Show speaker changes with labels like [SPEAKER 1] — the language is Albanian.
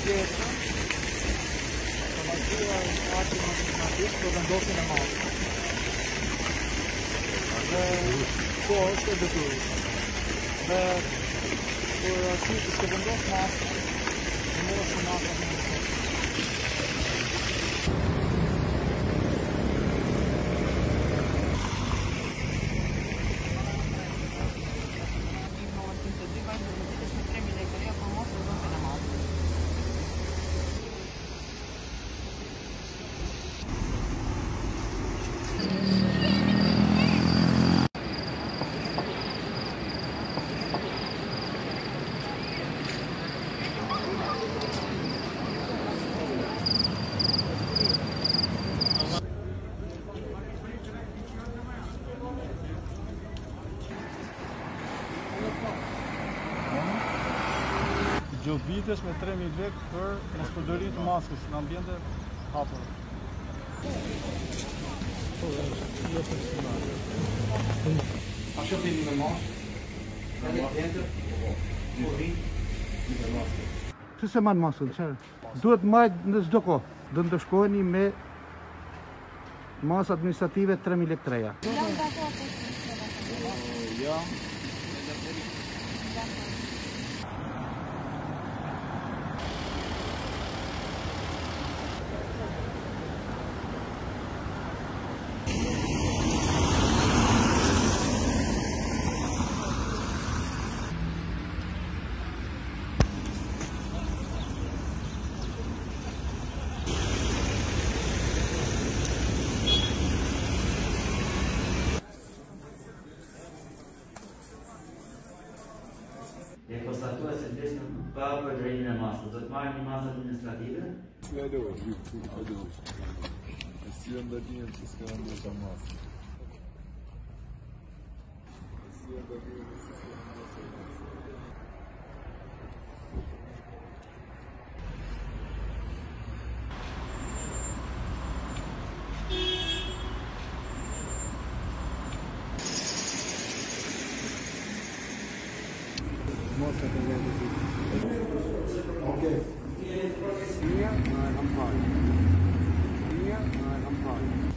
[SPEAKER 1] pjesë, automatia na pjesë për vendosin e masë. Dhe po është e detyrueshme. Dhe për arsye që s'ke vendos masë, në morë shumë masë në Gjobites me 3.000 lekë për mospërdori të maskës në ambiente hapur. A shëpim me maskë? Në ambiente?
[SPEAKER 2] Që se manë maskën, qërë? Duhet majtë në çdo kohë. Do të shkojni me masë administrative 3.000 lekë treja.
[SPEAKER 1] Ja.
[SPEAKER 3] E konstatua se vdes në pa përdorimin e masës. Do të marrë një masë administrative?
[SPEAKER 4] Si ndërlijen që s'ka ndërë të masë.
[SPEAKER 2] Okay. Here, I'm fine. Here, I'm fine.